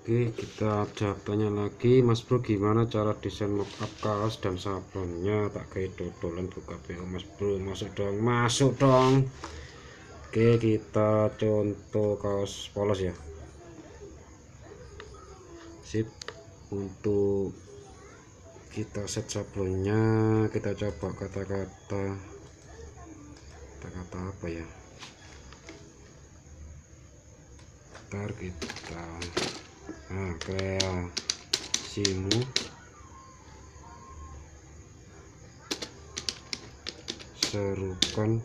Oke, kita tanya lagi, Mas Bro, gimana cara desain mockup kaos dan sablonnya? Tak kayak dodolan buka PO, Mas Bro. Masuk dong. Oke, kita contoh kaos polos ya. Sip. Untuk kita set sablonnya, kita coba kata-kata apa ya? Ntar kita kreasimu serukan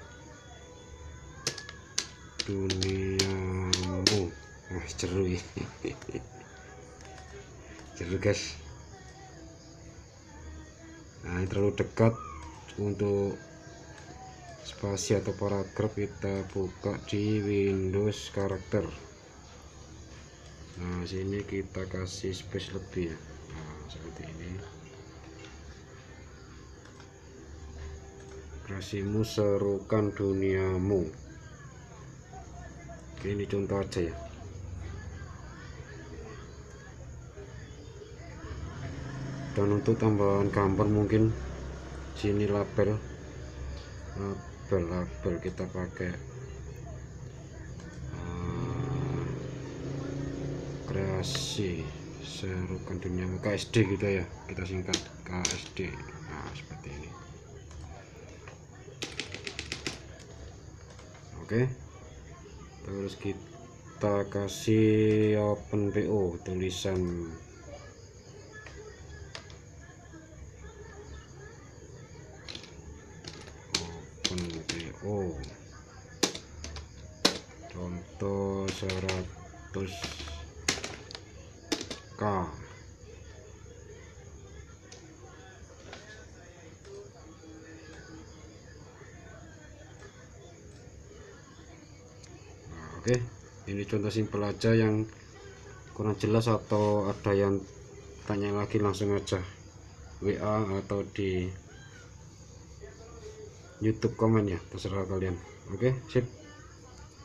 duniamu. Jeru jeru guys. Nah, ini terlalu dekat untuk spasi atau paragraf. Kita buka di Windows karakter. Nah, sini kita kasih space lebih ya. Nah, seperti ini. Kreasimu serukan duniamu. Oke, ini contoh aja ya. Dan untuk tambahan gambar mungkin sini label kita pakai kreasi serukan duniamu, KSD gitu ya, kita singkat KSD. Nah, seperti ini. Oke, terus kita kasih open PO, tulisan open PO contoh 100k. Oke, ini contoh simpel aja. Yang kurang jelas atau ada yang tanya lagi, langsung aja WA atau di YouTube komen ya, terserah kalian. Oke, sip.